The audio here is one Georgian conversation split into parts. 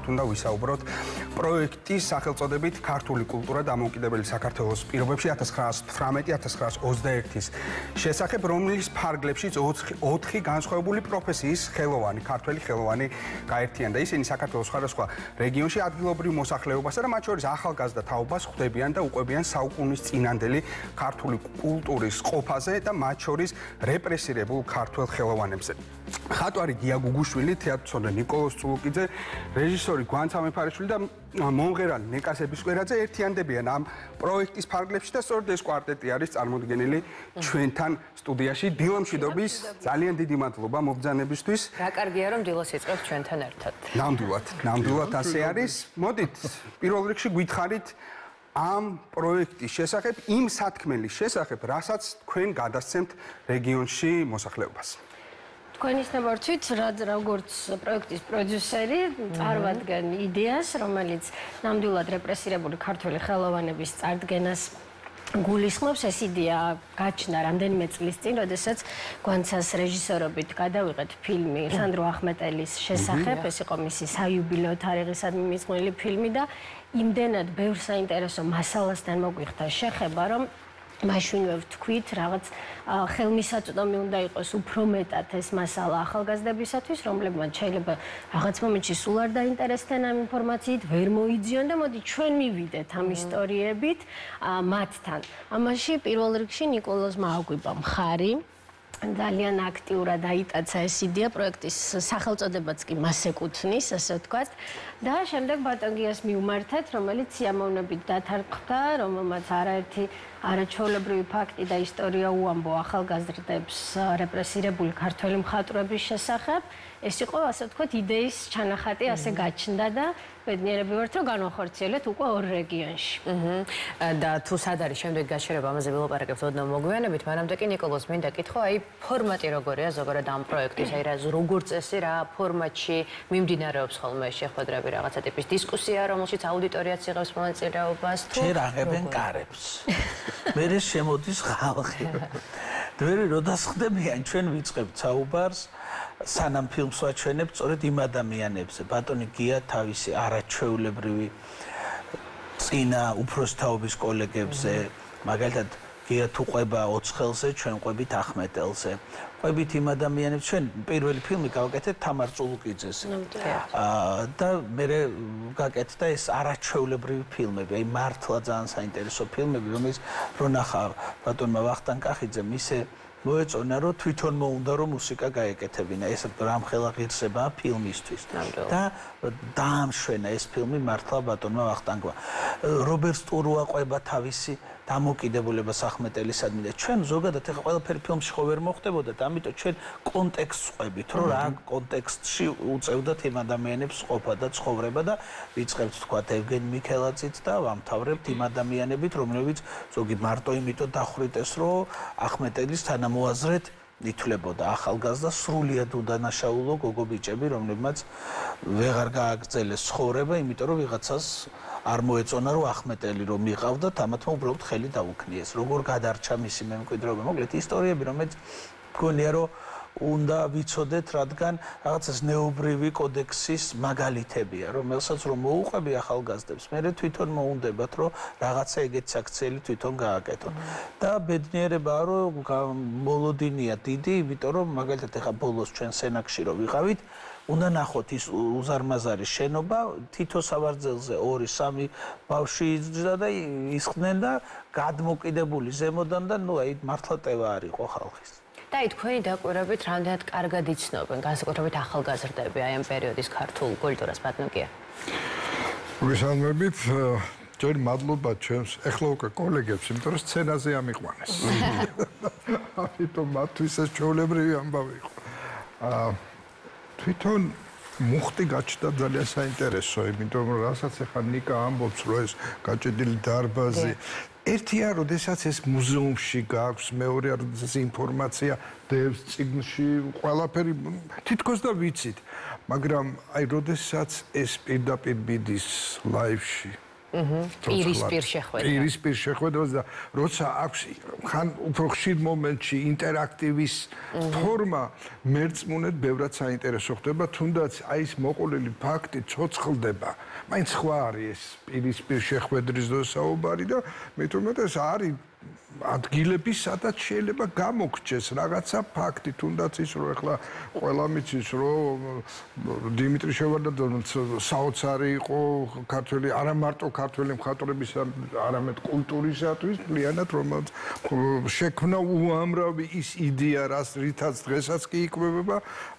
უნდა ვისაუბროთ პროექტის სახელწოდებით ქართული კულტურა დამოუკიდებელი საქართველოს პირობებში 1918-1921-ის შესახებ, რომლის ფარგლებშიც 4 განსხვავებული პროფესიის ხელოვანი, ქართველი ხელოვანი გაერთიანდა. ისინი საქართველოს სხვადასხვა რეგიონში ადგილობრივ მოსახლეობასა და მათ შორის ახალგაზრდა თაობას ხვდებიან და უყვებიან საუკუნის წინანდელი ქართული კულტურის ყოფაზე და მათ შორის რეპრესირებულ ქართველ ხელოვანებზე. ხატვარი გია გუგუშვილი, თეატრმცოდნე ნიკოლოზ წულუკიძე, რეჟისორი გვან სამეფარეშვილი და მომღერალი ნეკა სებისკვერაძე ერთიანდებიან ამ პროექტის ფარგლებში და სწორედ ეს კვარტეტი არის წარმოდგენილი ჩვენთან სტუდიაში. დილა მშვიდობის, ძალიან დიდი მადლობა მობრძანებისთვის. რა კარგია რომ დილას იწყებთ ჩვენთან ერთად. ნამდვილად ასე არის. მოდით, პირველ რიგში გითხარით ამ პროექტის შესახებ, იმ სათქმელის შესახებ, რასაც თქვენ გადასცემთ რეგიონში მოსახლეობას. თქვენის ნებართვით, როგორც პროექტის პროდიუსერი, წარვადგენ იდეას, რომელიც ნამდვილად რეპრესირებული ქართველი ხელოვანების წარდგენას გულისხმობს. ეს იდეა გაჩნდა რამდენიმე წლის წინ, როდესაც გვანცას რეჟისორობით გადავიღეთ ფილმი სანდრო ახმეტელის შესახებ. ეს იყო მისი საიუბილეო თარიღისადმი მიძღვნილი ფილმი და იმდენად ბევრ საინტერესო მასალასთან მოგვიხდა შეხება, რომ მაშინვე ვთქვით, რაღაც ხელმისაწვდომი უნდა იყოს უფრო მეტად ეს მასალა ახალგაზრდებისათვის, რომლებმაც შეიძლება რაღაც მომენტში სულ არ დაინტერესდნენ ამ ინფორმაციით, ვერ მოიძიონ და მოდი ჩვენ მივიდეთ ამ ისტორიებით მათთან. ამაში პირველ რიგში ნიკოლოზმა აგვიბა მხარი. ძალიან აქტიურად აიტაცა ეს იდეა, პროექტის სახელწოდებაც კი მას ეკუთვნის, ასე ვთქვათ. და შემდეგ ბატონგიას მივმართეთ, რომელიც სიამოვნებით დათარგმნა, რომელმაც არაერთი არაჩვეულებრივი ფაქტი და ისტორია უამბო ახალგაზრდებს რეპრესირებული ქართველი მხატვრების შესახებ. ეს იყო, ასე ვთქვათ, იდეის ჩანახატი, ასე გაჩნდა და ბედნიერები ვართ, რომ განვახორციელეთ უკვე 2 რეგიონში. და თუ სად არის შემდეგ გაჩერება, ამაზე ვილაპარაკებთ ოდნავ მოგვიანებით, მანამდე კი ნიკოლოზ მინდა კითხო, აი ფორმატი როგორია ზოგადად ამ პროექტის, აი როგორ წესი, რა ფორმატში მიმდინარეობს ხოლმე შეხვედრები, რაღაცა ტიპის დისკუსია, რომელშიც აუდიტორიაც იღებს მონაწილეობას, თუ ჯერ აღებენ კარებს. მერე შემოდის ხალხი. დვერი როდას ხდებიან, ჩვენ ვიწყებთ საუბარს, სანამ ფილმს ვაჩვენებთ, სწორედ იმ ადამიანებზე. ბატონი გია თავისი არაჩვეულებრივი წინა უფროსთაობის კოლეგებზე, მაგალითად გია თუ ყვება ოცხელზე, ჩვენ ყვებით ახმეტელზე. ყვებით იმ ადამიანებს, ჩვენ პირველი ფილმი გავაკეთეთ თამარ წულუკიძეს. და მე გაკეთდა ეს არაჩვეულებრივი ფილმები, აი მართლა ძალიან საინტერესო ფილმები, რომელიც რო ნახა ბატონმა ვახტანგ კახიძემ ისე მოეწონა, რომ თვითონ მოუნდა რომ მუსიკა გაეკეთებინა. ეს რამხელა ღირსებაა ფილმისთვის. და დაამშვენა ეს ფილმი მართლა ბატონმა ვახტანგმა. რობერტ სტურუა ყვება თავისი დამოკიდებულებას ახმეტელისადმი და ჩვენ ზოგადად ეხლა ყველაფერი ფილმში ხო ვერ მოხდებოდა და ამიტომ ჩვენ კონტექსტს ყვებით, რომ რა კონტექსტში უწევდათ იმ ადამიანებს ყოფა და ცხოვრება და ვიწყებთ თქვათ ევგენ მიქელაძით და ვამთავრებთ იმ ადამიანებით, რომლებიც ზოგი მარტო იმიტომ დახვრიტეს, რომ ახმეტელის თანამოაზრეთ ითვლებოდა ახალგაზრდა სრულიად უდანაშაულო გოგო ბიჭები, რომლებმაც ვეღარ გააგრძელეს ცხოვრება, იმიტომ რომ ვიღაცას არ მოეწონა რომ ახმეტელი რომ მიყავდათ, ამათმა უბრალოდ ხელი დაუქნიეს. როგორ გადარჩა მისი მემკვიდრეობა. მოკლედ ისტორიები, რომელიც მგონია რომ უნდა ვიცოდეთ, რადგან რაღაცას ნეობრივი კოდექსის მაგალითებია, რომელსაც რომ მოუყვები ახალგაზრდებს, მე თვითონ მოუნდებათ, რომ რაღაცა ეგეთ საქციელი თვითონ გააკეთონ. და ბედნიერებაა, რომ მოლოდინია დიდი, იმიტომ რომ მაგალითად ეხა ბოლოს ჩვენ სენაკში რო ვიყავით, უნდა ნახოთ ის უზარმაზარი შენობა, თითო სავარძელზე 2-3 ბავშვი იძდა და ისხდნენ და გადმოკიდებული ზემოდან და ნუ აი მართლა ტევა არისო ხალხის. და აი თქვენი დაკვირვებით რამდენად კარგად იცნობენ განსაკუთრებით ახალგაზრდები აი ამ პერიოდის ქართულ კულტურას, ბატონ გია? მოგესალმებით, ჯერ მადლობა ჩემს ეხლა უკვე კოლეგებს, იმიტომ რომ სცენაზე ამიყვანეს. ამიტომ მათთვის ეს ჩვეულებრივი ამბავი იყო. თვითონ მუხტი გაჩნდა ძალიან საინტერესო, იმიტომ რომ რასაც ახლა ნიკა ამბობს, რომ ეს გაჭედილი დარბაზი ერთია, როდესაც ეს მუზეუმში გააქვს, მეორეა, როდესაც ინფორმაცია დევს წიგნში, ყველაფერი თითქოს და ვიცით, მაგრამ აი როდესაც ეს პირდაპირ მიდის ლაივში პირისპირ შეხვედრა. პირისპირ შეხვედრას და როცა აქვს ხან უფრო ხშირ მომენტში ინტერაქტივის ფორმა, მერწმუნედ ბევრად საინტერესო ხდება, თუნდაც აი ეს მოყოლილი ფაქტი ცოცხლდება. მაინც სხვა არის ეს პირისპირ შეხვედრის საუბარი და მე თვითონ ეს არის ადგილები, სადაც შეიძლება გამოგჩეს რაღაცა ფაქტი, თუნდაც ის რომ ახლა ყველა მიცის რომ დიმიტრი შევარდნაძე საოცარი იყო ქართველი, არა მარტო ქართველი მხატვრების, არამედ კულტურისათვის, მთლიანად რომელიც შექმნა უამრავი ის იდეა, რითაც დღესაც კი იკვებება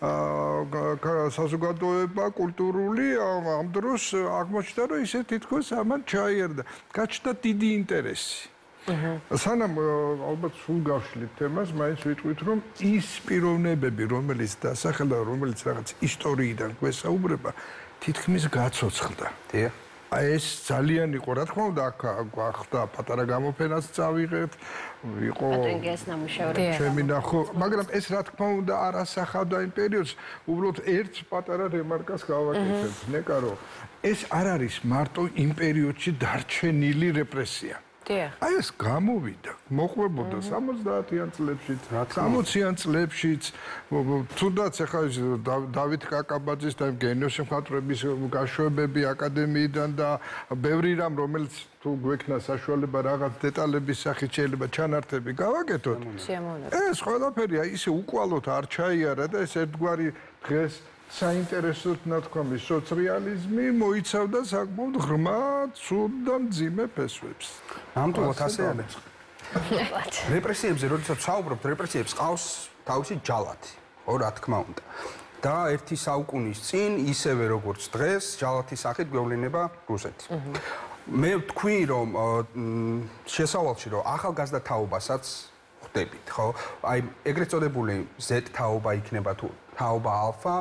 საზოგადოება კულტურული, ამ დროს აღმოჩნდა რომ ისე თითქოს ამან ჩაიერდა. გაჩნდა დიდი ინტერესი. სანამ ალბათ სულ გავშლით თემას, მაინც ვიტყვით, რომ ის პიროვნებები, რომელიც დასახელდა, რომელიც რაღაც ისტორიიდან გვესაუბრება, თითქმის გაცოცხლდა. დიახ. ეს ძალიან იყო, რა თქმა უნდა, ახლა პატარა გამოფენაც წავიღეთ, იყო პატენგეს ნამუშევრები. ჩემი ნახო, მაგრამ ეს რა თქმა უნდა არ ასახავდა იმ პერიოდს, უბრალოდ ერთ პატარა რემარკას გავაკეთებ, ნეკა რომ ეს არ არის მარტო იმ პერიოდში დარჩენილი რეპრესია. აი ეს გამოვიდა, მოყვებოდა 70-იან წლებშიც, 60-იან წლებშიც, თუნდაც ახლა ის დავით კაკაბაძის და გენიოსი მხატვრების გაშვებები აკადემიიდან და ბევრი რამ, რომელიც თუ გვექნა საშუალება რაღაც დეტალების სახით შეიძლება ჩანართები გავაკეთოთ. ეს ყველაფერი ისე უკვალოდ არ ჩაიარა და ეს ერთგვარი დღეს საინტერესოდ ნათქვამი სოციალიზმი მოიცავდა საკმაოდ ღრმა, ცუდ და მძიმე ფესვებს. ნამდვილად ასე არის. რეპრესიებზე, როდესაც ვსაუბრობთ, რეპრესიებს ყავს თავისი ჯალათი, ხო, რა თქმა უნდა. და ერთი საუკუნის წინ, ისევე როგორც დღეს, ჯალათის სახით გვევლინება რუსეთი. მე ვთქვი, რომ შესავალში, რომ ახალგაზრდა თაობასაც ხვდებით, ხო? აი, ეგრეთ წოდებული Z თაობა იქნება თუ თაობა ალფა.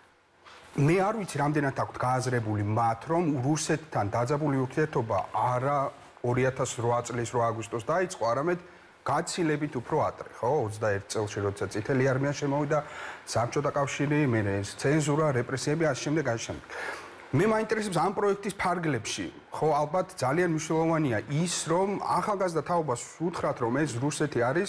მე არ ვიცი, რამდენად აქვთ გააზრებული მათ, რომ რუსეთთან დაძაბული ურთიერთობა არა 2008 წლის 8 აგვისტოს დაიწყო, არამედ გაცილებით უფრო ადრე, ხო? 21 წელში, როცა წითელი არმია შემოვიდა, საბჭოთა კავშირი, მერე ეს ცენზურა, რეპრესიები, ასე შემდეგ, ასე შემდეგ. მე მაინტერესებს ამ პროექტის ფარგლებში, ხო, ალბათ ძალიან მნიშვნელოვანია ის, რომ ახალგაზრდა თაობას უთხრათ, რომ ეს რუსეთი არის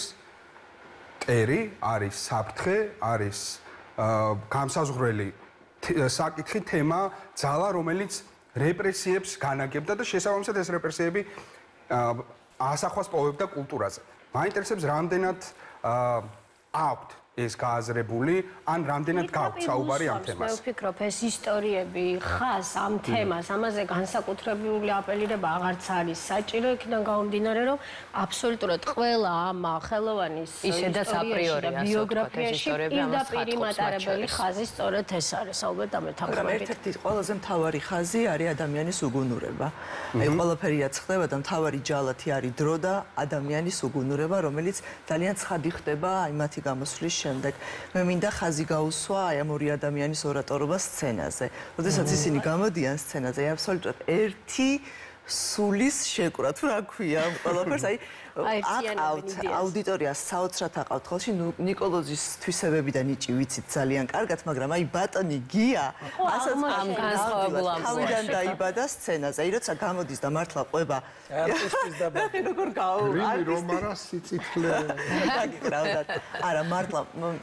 ტერი, არის საფრთხე, არის გამსაზღვრელი საკითხი, თემა, ძალა, რომელიც რეპრესიებს განაგებდა და შესაბამისად ეს რეპრესიები ასახვას პოვებდა კულტურაზე. მაინტერესებს რამდენად აქვთ ეს გააზრებული, ან რამდენად გაქვთ საუბარი ამ თემას. მე ვფიქრობ, ეს ისტორიები ხას ამ თემას, ამაზე განსაკუთრებული აპელირება აღარც არის საჭირო, იქიდან გამომდინარე, რომ აბსოლუტურად ყველა ამ ხელოვანის ისედაც აპრიორი ბიოგრაფიაში პირდაპირი მატარებელი ხაზი სწორედ ეს არის, ალბათ ამ ეთაპებით. ერთ-ერთი ყველაზე მთავარი ხაზი არის ადამიანის უგუნურება. აი ყველაფერია ხდება და მთავარი ჯალათი არის დრო და ადამიანის უგუნურება, რომელიც ძალიან ცხადი ხდება აი მათი გამოსვლის შემდეგ. მე მინდა ხაზი გაუსვა აი ამ ორი ადამიანის ორატორობა სცენაზე. როდესაც ისინი გამოდიან სცენაზე, აი აბსოლუტურად ერთი სულის შეკვრა თუ რა ქვია ამ ყველაფერს, აი აყავთ აუდიტორიას საოცრად აყავთ ხოლში ნიკოლოზის თვისებები და ნიჭი ვიცით ძალიან კარგად, მაგრამ აი ბატონი გია ასაც ამ განსხვავებულ ამბავიდან დაიბადა სცენაზე. აი როცა გამოდის და მართლა ყვება არტისტის და აი როგორ გაუ რომ არა სიცოცხლე დაგიკრავდათ. არა მართლა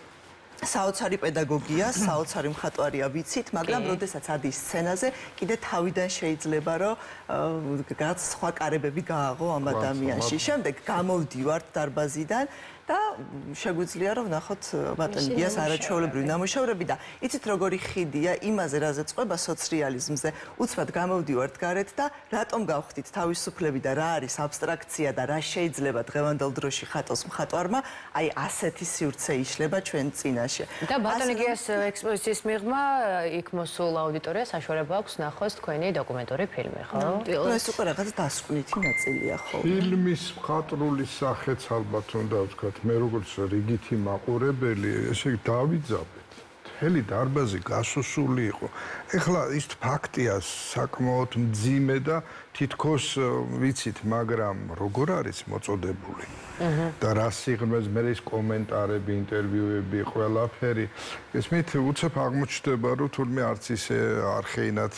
საოცარი პედაგოგია, საოცარი მხატვარია ვიცით, მაგრამ როდესაც ადის სცენაზე, კიდე თავიდან შეიძლება რომ რაღაც სხვა კარებები გააღო ამ ადამიანში. შემდეგ გამოვდივართ დარბაზიდან და შეგვიძლია რომ ნახოთ ბატონი გიას არაჩვეულებრივი ნამუშევრები და იცით როგორი ხიდია იმაზე, რაზეც ყვება სოციალიზმზე, უცბად გამოვდივართ გარეთ და რატომ გავხდით თავისუფლები და რა არის აბსტრაქცია და რა შეიძლება დღევანდელ დროში ხატოს მხატვარმა, აი ასეთი სივრცე იშლება ჩვენ წინაშე. და ბატონი გიას ექსპოზიციის მიღმა იქ მოსულ აუდიტორიას საშუალება აქვს ნახოს თქვენი დოკუმენტური ფილმი, ხო? ეს უკვე რაღაც დასკვნითი ნაწილია ხო? ფილმის მხატვრული სახეც ალბათ უნდა ვთქვათ, მე როგორც რიგითი მაყურებელი, ესე იგი დავიძაბეთ. მთელი დარბაზი გასუსული იყო. ეხლა ის ფაქტია საკმაოდ მძიმე და თითქოს ვიცით, მაგრამ როგორ არის მოწოდებული. და რა სიღრმეს მე ის კომენტარები, ინტერვიუები, ყველაფერი. ესმით უცებ აღმოჩნდება, რომ თურმე არც ისე არხეინად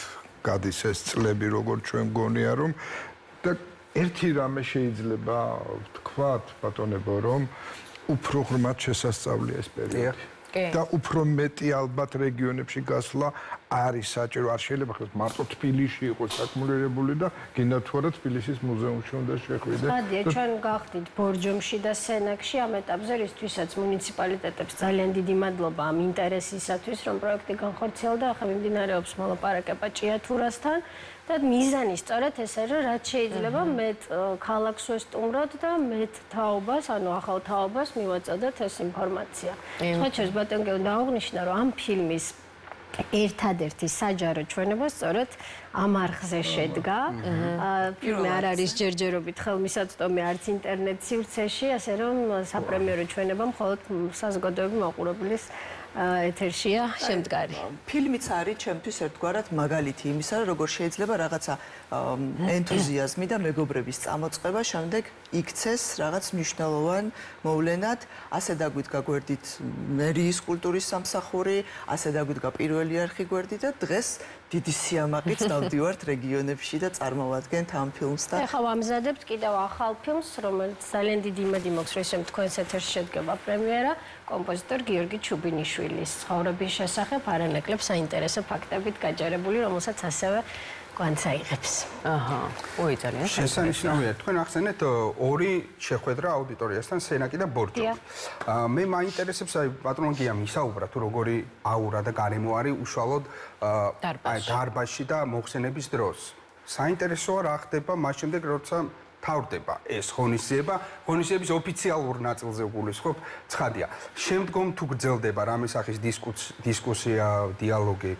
გადის ეს წლები, როგორც ჩვენ გონია რომ და ერთი რამე შეიძლება ვთქვათ, ბატონებო, რომ უფრო ღრმად შესასწავლია ეს პერიოდი. და უფრო მეტი ალბათ რეგიონებში გასვლა არის საჭირო. არ შეიძლება ხოს მარტო თბილისში იყოს აკუმულირებული და გინდა თუ არა თბილისის მუზეუმში უნდა შეხვიდე. ხადია, ჩვენ გავხდით ბორჯომში და სენაკში ამ ეტაპზე, რისთვისაც მუნიციპალიტეტებს ძალიან დიდი მადლობა ამ ინტერესისათვის, რომ პროექტი განხორციელდა. ახლა მიმდინარეობს მოლაპარაკება ჭიათურასთან. და მიზანი სწორედ ესე რომ რაც შეიძლება მეტ ქალაქს ვესტუმროთ და მეტ თაობას, ანუ ახალ თაობას მივაწოდოთ ეს ინფორმაცია. სხვაჩვენს ბატონო უნდა აღნიშნა, რომ ამ ფილმის ერთადერთი საჯარო ჩვენება სწორედ ამ არხზე შედგა. ფილმი არ არის ჯერჯერობით ხელმისაწვდომი არც ინტერნეტ სივრცეში, ასე რომ საპრემიერო ჩვენება მხოლოდ საზოგადოების მაყურებლის ეთერშია შემდგარი. ფილმიც არის ჩემთვის ერთგვარად მაგალითი იმისა, რომ როგორ შეიძლება რაღაცა ენთუზიაზმი და მეგობრების წამოწყება შემდეგ იქცეს რაღაც მნიშვნელოვან მოვლენად. ასე დაგვიდგა გვერდით მერიის კულტურის სამსახური, ასე დაგვიდგა პირველი არხი გვერდით და დღეს დიდი სიამაყით დავდივართ რეგიონებში და წარმოვადგენთ ამ ფილმს და ეხლა ვამზადებთ კიდევ ახალ ფილმს, რომელიც ძალიან დიდი იმედი მაქვს, რომ ისე თქვენს ეთერში შედგება პრემიერა, კომპოზიტორ გიორგი ჩუბინიშვილის ცხოვრების შესახებ არანაკლებ საინტერესო ფაქტებით გაჯერებული, რომელსაც ასევე კვანცა იღებს. აჰა, ой, ძალიან შესანიშნავია. თქვენ ახსენეთ ორი შეხვედრა აუდიტორიასთან, სენაკი და ბორჯომი. მე მაინტერესებს აი პატრონ გიამ ისაუბრა თუ როგორი აურა და გარემო არის უშუალოდ დარბაზში და მოხსენების დროს. საინტერესოა რა ხდება მას შემდეგ, როცა თავდება ეს ღონისძიების ოფიციალურ ნაწილზე გულისხმობ, ცხადია. შემდგომ თუ გრძელდება რამე სახის დისკუსია, დიალოგი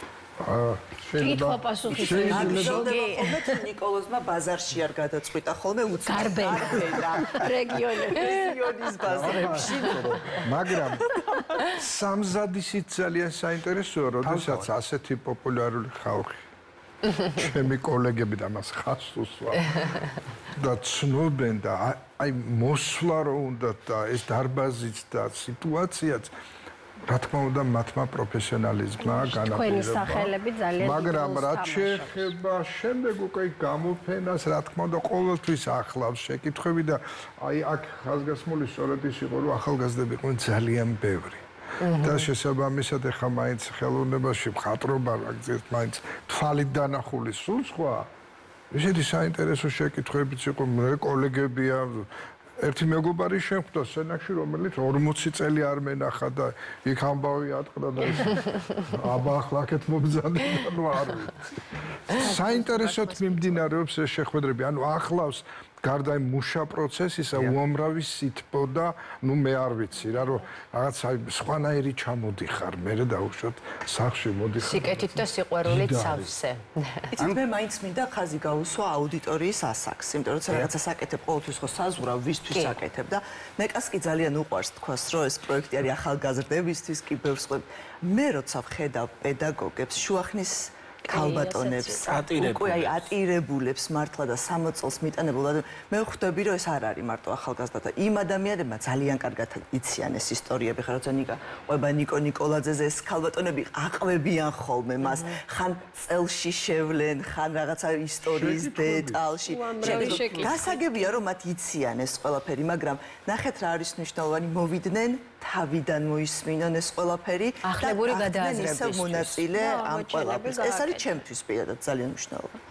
კითხვა პასუხის გრძელდება ხოლმე თუ ნიკოლოზმა ბაზარში არ გადაწყვიტა ხოლმე უცხარბენა რეგიონის ბაზრებში. მაგრამ სამზადისით ძალიან საინტერესოა, როდესაც ასეთი პოპულარული ხალხი ჩემი კოლეგები და მას ხას უსვა და ცნობენ და აი მოსვლა რო უნდა და ეს დარბაზიც და სიტუაციაც რა თქმა უნდა მათმა პროფესიონალიზმმა განაპირობა. სახელები ძალიან მაგრამ რაც შეეხება შემდეგ უკვე გამოფენას, რა თქმა უნდა ყოველთვის ახლავს შეკითხვები და აი აქ ხაზგასმული სწორედ ის იყო, რომ ახალგაზრდები იყვნენ ძალიან ბევრი. და შესაბამისად ახლა მაინც ხელოვნებაში მხატვრობა რაგზით მაინც თვალით დანახული სულ სხვა. ისეთი საინტერესო შეკითხვებიც იყო, მე კოლეგებია ერთი მეგობარი შემხვდა სენაკში, რომელიც 40 წელი არ მენახა და იქ ამბავი ატყდა და აბა ახლა აქეთ მომზადდა, ნუ არ ვიცი. საინტერესოდ მიმდინარეობს ეს შეხვედრები, ანუ ახლავს გარდა იმ მუშა პროცესისა უამრავი სითბო და ნუ მე არ ვიცი რა რომ რაღაც აი სხვანაირი ჩამოდიხარ მე დაუშვათ სახში მოდიხარ სიკეთით და სიყვარულით სავსე. იცით მე მაინც მინდა ხაზი გაუსვა აუდიტორიის ასაკს, იმიტომ რომ რაღაცა საკეთებ ყოველთვის ხო საზღვრა ვისთვის საკეთებ და მეკას კი ძალიან უყვარს თქვას რომ ეს პროექტი არის ახალგაზრდებისთვის კი ბევრს მე როცა ვხედავ პედაგოგებს შუახნის ქალბატონებს უკვე აი ატირებულებს მართლა და 60 წელს მიტანებულად მე ვხვდები რომ ეს არ არის მარტო ახალგაზრდა და იმ ადამიანებმა ძალიან კარგად იციან ეს ისტორიები ხა როცა ნიკა ყვება ნიკო ნიკოლაძეზე ეს ქალბატონები აყვებიან ხოლმე მას ხან წელში შევლენ ხან რაღაცა ისტორიის დეტალში გასაგებია რომ მათ იციან ეს ყველაფერი მაგრამ ნახეთ რა არის მნიშვნელოვანი მოვიდნენ თავიდან მოისმინონ ეს ყველაფერი ახლებური გადააზრებისთვის მონაწილე ამ ყველაფერს ეს არის ჩემთვის პირადად ძალიან მნიშვნელოვანი.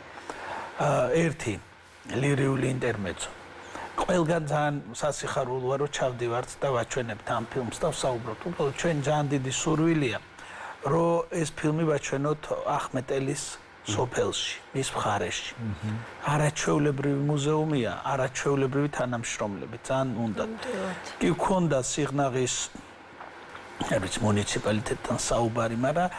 ერთი ლირიული ინტერმეცო. ყველგან ძალიან სასიხარულოა რომ ჩავდივართ და ვაჩვენებთ ამ ფილმს და ვსაუბრობთ. უბრალოდ ჩვენ ძალიან დიდი სურვილია რომ ეს ფილმი ვაჩვენოთ ახმეტელის სოფელში, მის მხარეში. არაჩვეულებრივი მუზეუმია, არაჩვეულებრივი თანამშრომლები, ძალიან უნდათ. კი გქონდა სიღნაღის არის მუნიციპალიტეტთან საუბარი, მაგრამ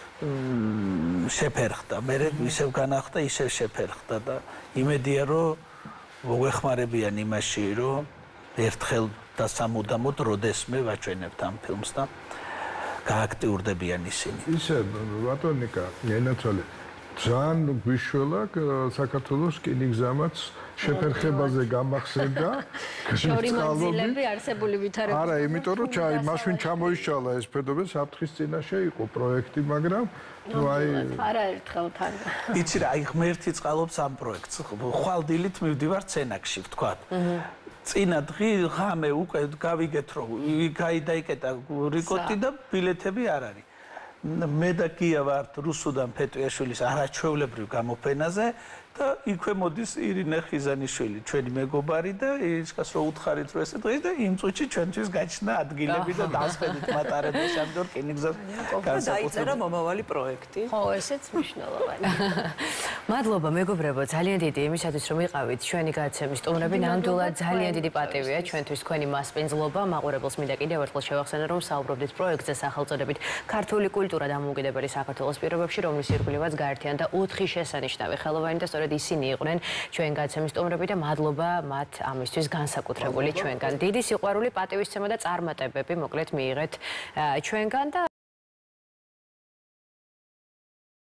შეფერხდა. მე ისევ განახდა, ისევ შეფერხდა და იმედია რომ მოგვეხმარებიან იმაში, რომ ერთხელ და სამუდამოდ როდესმე ვაჩვენებთ ამ ფილმს და გააქტიურდებიან ისინი. ისე ბატონიკა, ენაცოლე ძალიან გვიშველა საქართველოს რკინიგზამაც შეფერხებაზე გამახსენდა. შორი მანძილები არსებული ვითარებულა. არა, იმიტომ რომ მაშინ ჩამოიშალა ეს ფედობე საფრთხის წინაშე იყო პროექტი, მაგრამ ნუ აი არაერთხელ თან. იცი რა, აი ღმერთი წყალობს ამ პროექტს. ხვალდილით მივდივარ სცენაკში, ვთქვა. წინა დღე ღამე უკვე გავიგეთ რომ გაიდაიკეტა რიკოტი და ბილეთები არ არის. მე და გია ვართ რუსუდან ფეტუიაშვილის არაჩვეულებრივ გამოფენაზე და იქვე მოდის ირინე ხიზანიშვილი, ჩვენი მეგობარი და ისკას რო უთხარით რომ ესე დღეს და იმ წუთში ჩვენთვის გაჩნდა ადგილები და დავსყედით მატარებელ შამდორ რკინიგზას. დაიწერა მომავალი პროექტი. ხო, ესეც მნიშვნელოვანი. მადლობა მეგობრებო, ძალიან დიდი იმისათვის რომ იყავით ჩვენი გადაცემის სტუმრები. ნამდვილად ძალიან დიდი პატივია ჩვენთვის თქვენი მასპინძლობა. მაყურებელს მინდა კიდევ ერთხელ შევახსენო რომ საუბრობდით პროექტზე სახელწოდებით ქართული კულტურა დამოუკიდებელი საქართველოს პირობებში, რომლის ირგვლივაც გაერთიანდა 4 შესანიშნავი ხელოვანი და სწორედ ისინი იყვნენ ჩვენ გადაცემის სტუმრები და მადლობა მათ ამისთვის განსაკუთრებული ჩვენგან. დიდი სიყვარული, პატივისცემა და წარმატებები მოკლედ მიიღეთ ჩვენგან და